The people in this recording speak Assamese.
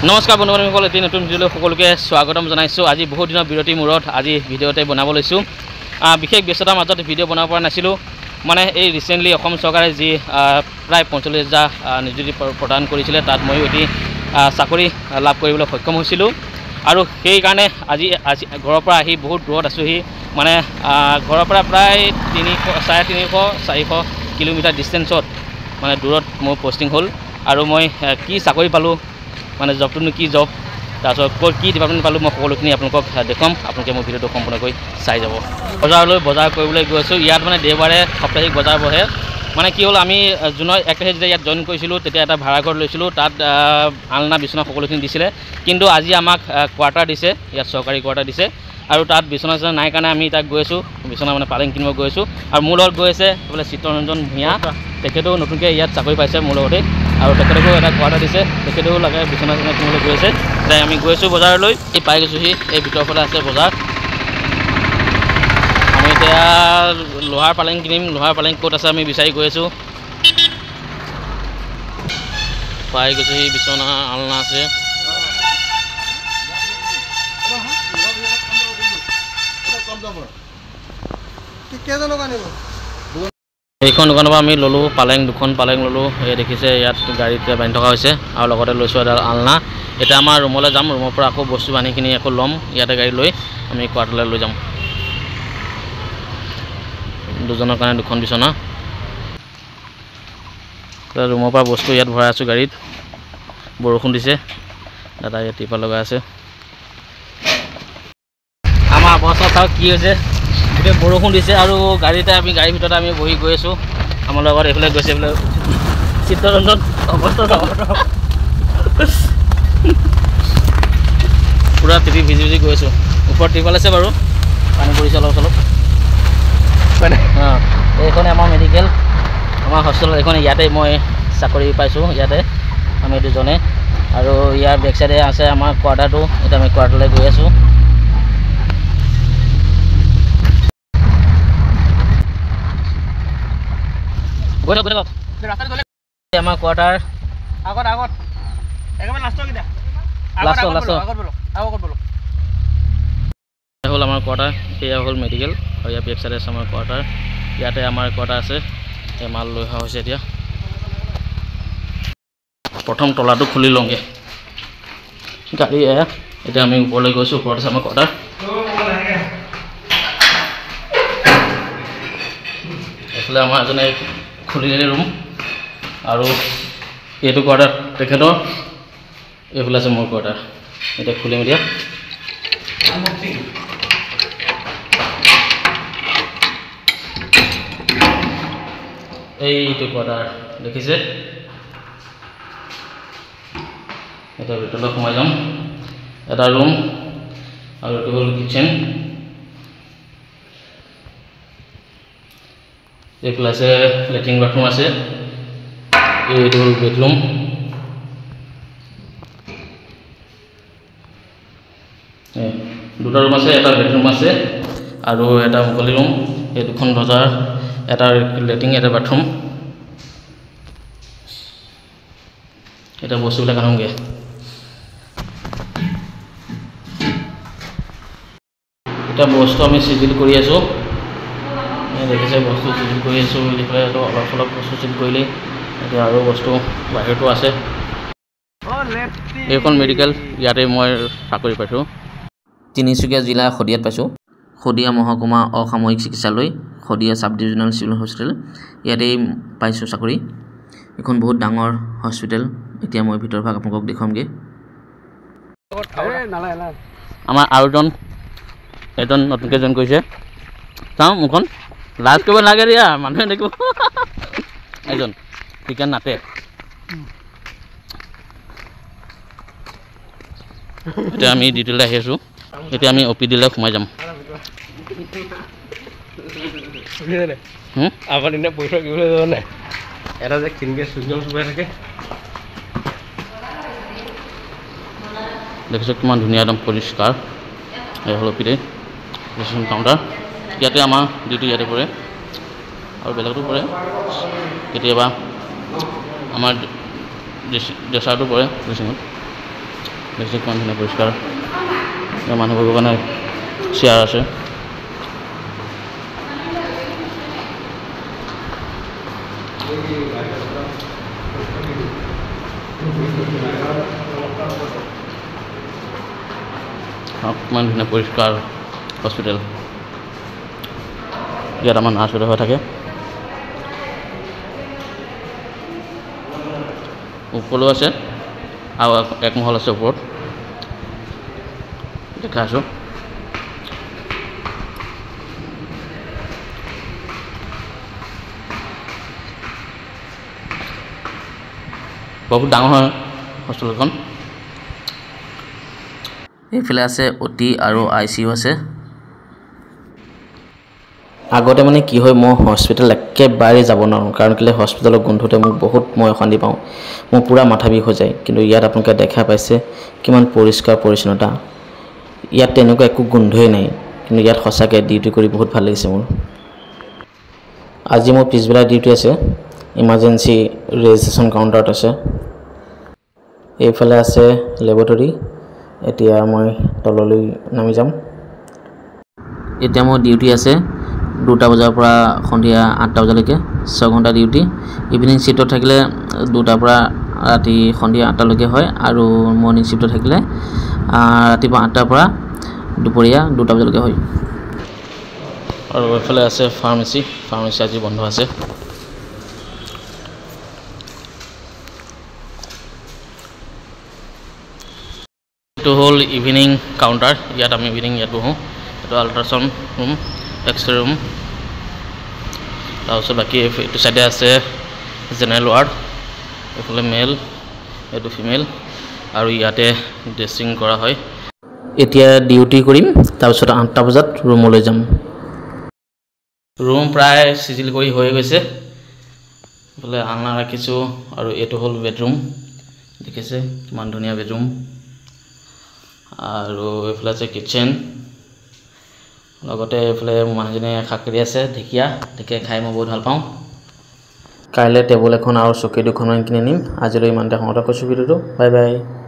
নমস্কাৰ বন্ধুসকল, এটি নতুন ভিডিঅ'লৈ সকলোকে স্বাগতম জনাইছোঁ। আজি বহুত দিনৰ বিৰতিৰ মূৰত আজি ভিডিঅ'তে বনাব লৈছোঁ। বিশেষ ব্যস্ততাৰ মাজত ভিডিঅ' বনাব পৰা নাছিলোঁ। মানে এই ৰিচেণ্টলি অসম চৰকাৰে যি প্ৰায় 45,000 নিযুক্তি প্ৰদান কৰিছিলে, তাত ময়ো এটি চাকৰি লাভ কৰিবলৈ সক্ষম হৈছিলোঁ। আৰু সেইকাৰণে আজি ঘৰৰ পৰা আহি বহুত দূৰত আছোঁহি। মানে ঘৰৰ পৰা প্ৰায় 350-400 কিলোমিটাৰ ডিষ্টেঞ্চত মানে দূৰত মোৰ পষ্টিং হ'ল। আৰু মই কি চাকৰি পালোঁ, মানে জবটোনো কি জব, তাৰপিছত ক'ত কি ডিপাৰ্টমেণ্ট পালোঁ, মই সকলোখিনি আপোনালোকক দেখুৱাম। আপোনালোকে মোৰ ভিডিঅ'টো সম্পূৰ্ণকৈ চাই যাব। বজাৰলৈ বজাৰ কৰিবলৈ গৈছোঁ। ইয়াত মানে দেওবাৰে সাপ্তাহিক বজাৰ বহে। মানে কি হ'ল, আমি জুনৰ 1 তাৰিখে যেতিয়া ইয়াত জইন কৰিছিলোঁ, তেতিয়া এটা ভাড়া ঘৰ লৈছিলোঁ। তাত আলনা বিচনা সকলোখিনি দিছিলে, কিন্তু আজি আমাক কোৱাৰ্টাৰ দিছে, ইয়াত চৰকাৰী কোৱাৰ্টাৰ দিছে। আৰু তাত বিচনা চিচনা নাই কাৰণে আমি তাত গৈ আছোঁ, বিচনা মানে পালেং কিনিব গৈ আছোঁ। আৰু মোৰ লগত গৈ আছে বোলে চিত্তৰঞ্জন ভূঞা, তেখেতেও নতুনকৈ ইয়াত চাকৰি পাইছে মোৰ লগতে, আৰু তেখেতকো এটা কোৱাৰ্টাৰ দিছে, তেখেতেও লাগে বিচনা চিচনা কিনিবলৈ গৈ আছে। তাই আমি গৈ আছোঁ বজাৰলৈ। এই পাই গৈছোঁহি, এই ভিতৰৰ ফালে আছে বজাৰ। আমি এতিয়া লোহাৰ পালেং কিনিম। লোহাৰ পালেং ক'ত আছে আমি বিচাৰি গৈ আছোঁ। পাই গৈছোঁহি, বিচনা আলনা আছে। এইখন দোকানৰ পৰা আমি ল'লোঁ পালেং, 2খন পালেং ল'লোঁ। এই দেখিছে ইয়াত গাড়ীতে বান্ধি থকা হৈছে, আৰু লগতে লৈছোঁ এডাল আলনা। এতিয়া আমাৰ ৰুমলৈ যাম, ৰুমৰ পৰা আকৌ বস্তু বান্ধিখিনি আকৌ ল'ম। ইয়াতে গাড়ী লৈ আমি কোৱাৰ্টাৰলৈ লৈ যাম। দুজনৰ কাৰণে 2খন বিচনা। ৰুমৰ পৰা বস্তু ইয়াত ভৰাই আছোঁ গাড়ীত। বৰষুণ দিছে, দাদা ইয়াত টিপা লগাই আছে। আমাৰ অৱস্থা চাওক কি হৈছে, গোটেই বৰষুণ দিছে আৰু গাড়ীৰ ভিতৰতে আমি বহি গৈ আছোঁ। আমাৰ লগত এইফালে গৈছে বোলে চিত্তৰঞ্জন। অৱস্থা পূৰা ভিজি ভিজি গৈ আছোঁ। ওপৰত টিপাল আছে বাৰু, পানী পৰিছে অলপ চলপ। এইখনে আমাৰ মেডিকেল, আমাৰ হস্পিটেল। এইখন ইয়াতে মই চাকৰি পাইছোঁ, ইয়াতে আমি দুজনে। আৰু ইয়াৰ বেক চাইডে আছে আমাৰ কোৱাৰ্টাৰটো। এতিয়া আমি কোৱাৰ্টাৰলৈ গৈ আছোঁ। আমাৰ কোৱাৰ্টাৰ হ'ল আমাৰ কোৱাৰ্টাৰ, সেয়া হ'ল মেডিকেল। আৰু ইয়াৰ বেক চাইডে আছে আমাৰ কোৱাৰ্টাৰ। ইয়াতে আমাৰ কোৱাৰ্টাৰ আছে। এই মাল লৈ অহা হৈছে। এতিয়া প্ৰথম তলাটো খুলি লওঁগৈ গাড়ী। এতিয়া আমি ওপৰলৈ গৈছোঁ, ওপৰত আছে আমাৰ কোৱাৰ্টাৰ। এইফালে আমাৰ এজনে খুলিলে ৰুম, আৰু এইটো কোৱাৰ্টাৰ তেখেতৰ। এইফালে আছে মোৰ কোৱাৰ্টাৰ। এতিয়া খুলিম। এতিয়া এইটো কোৱাৰ্টাৰ দেখিছে। এতিয়া ভিতৰলৈ সোমাই যাম। এটা ৰুম, আৰু এইটো হ'ল কিটচেন। এইফালে আছে লেট্ৰিন বাথৰুম আছে। এইটো হ'ল বেডৰুম। দুটা ৰুম আছে, এটা বেডৰুম আছে আৰু এটা মুকলি ৰুম। এই 2খন দৰ্জাৰ, এটা লেট্ৰিন, এটা বাথৰুম। এতিয়া বস্তুবিলাক আনোগৈ। এতিয়া বস্তু আমি চিজিল কৰি আছোঁ। দেখিছে বস্তু চিজিল কৰি আছোঁ। এইফালে অলপ অলপ বস্তু চিজিল কৰিলেই এতিয়া আৰু বস্তু বাহিৰতো আছে। এইখন মেডিকেল, ইয়াতে মই চাকৰি পাইছোঁ। তিনিচুকীয়া জিলা শদিয়াত পাইছোঁ। শদিয়া মহকুমা অসামৰিক চিকিৎসালয়, শদিয়া চাব ডিভিজনেল চিভিল হস্পিটেল, ইয়াতেই পাইছোঁ চাকৰি। এখন বহুত ডাঙৰ হস্পিটেল। এতিয়া মই ভিতৰ ভাগ আপোনালোকক দেখুৱামগৈ। আমাৰ আৰু এজন নতুনকৈ জইন কৰিছে। চাওঁ মুখখন, লাজ কৰিব নালাগে দিয়া, মানুহে দেখিব। এজন চিকেন নাতে। এতিয়া আমি ডিউটিলৈ আহি আছোঁ। এতিয়া আমি OPD-লৈ সোমাই যাম। এটা যে কিনকে চুইগম চুবাই থাকে, দেখিছোঁ কিমান ধুনীয়া, একদম পৰিষ্কাৰ। এই হ'ল OPD ৰিচিপশ্যন কাউণ্টাৰ। ইয়াতে আমাৰ ডিউটি ইয়াতে পৰে, আৰু বেলেগতো পৰে। কেতিয়াবা আমাৰ ড্ৰেচাৰটো পৰে ৰিচিপশ্যনত। দেখিছে কিমান ধুনীয়া পৰিষ্কাৰ মানুহবোৰৰ কাৰণে চেয়াৰ আছে কিমান ধুনীয়া পৰিষ্কাৰ হস্পিটেল ইয়াত আমাৰ নাৰ্ছ হৈ থাকে ওপৰও আছে আৰু এক মহল আছে ওপৰত দেখা আছোঁ বহুত ডাঙৰ হয় হস্পিটেলখন এইফালে আছে অতি আৰু ICU আছে আগতে মানে কি হয় মই হস্পিটেল একেবাৰে যাব নোৱাৰোঁ কাৰণ কেলে হস্পিটেলৰ গোন্ধতে মোক বহুত মই অশান্তি পাওঁ মোৰ পুৰা মাথা বিষ হৈ যায় কিন্তু ইয়াত আপোনালোকে দেখা পাইছে কিমান পৰিষ্কাৰ পৰিচ্ছন্নতা ইয়াত তেনেকুৱা একো গোন্ধই নাই কিন্তু ইয়াত সঁচাকৈ ডিউটি কৰি বহুত ভাল লাগিছে মোৰ আজি মোৰ পিছবেলা ডিউটি আছে ইমাৰ্জেঞ্চি ৰেজিষ্ট্ৰেশ্যন কাউণ্টাৰত আছে এইফালে আছে লেবৰেটৰী এতিয়া মই তললৈ নামি যাম এতিয়া মোৰ ডিউটি আছে 2টা বজাৰ পৰা সন্ধিয়া 8টা বজালৈকে 6 ঘণ্টা ডিউটি ইভিনিং শিফ্টত থাকিলে 2টাৰ পৰা ৰাতি সন্ধিয়া 8টালৈকে হয় আৰু মৰ্নিং শিফ্টত থাকিলে ৰাতিপুৱা 8টাৰ পৰা দুপৰীয়া 2টা বজালৈকে হয় আৰু এইফালে আছে ফাৰ্মাচী আজি বন্ধ আছে এইটো হ'ল ইভিনিং কাউণ্টাৰ ইয়াত আমি ইভিনিং ইয়াত বহোঁ এইটো আল্ট্ৰাচাউণ্ড ৰুম এক্সৰে ৰুম তাৰপিছত বাকী এইটো চাইডে আছে জেনেৰেল ৱাৰ্ড এইফালে মেল এইটো ফিমেল আৰু ইয়াতে ড্ৰেছিং কৰা হয় এতিয়া ডিউটি কৰিম তাৰপিছত 8টা বজাত ৰুমলৈ যাম ৰুম প্ৰায় চিজিল কৰি হৈ গৈছে এইফালে আলনা ৰাখিছোঁ আৰু এইটো হ'ল বেডৰুম দেখিছে কিমান ধুনীয়া বেডৰুম আৰু এইফালে আছে কিটচেন লগতে এইফালে মানুহজনে শাক কাটি আছে ঢেকীয়া খাই মই বহুত ভাল পাওঁ কাইলৈ টেবুল এখন আৰু চকী দুখনমান কিনি নিম আজিলৈ ইমানতে সমাপ্ত কৰিছোঁ ভিডিঅ'টো বাই বাই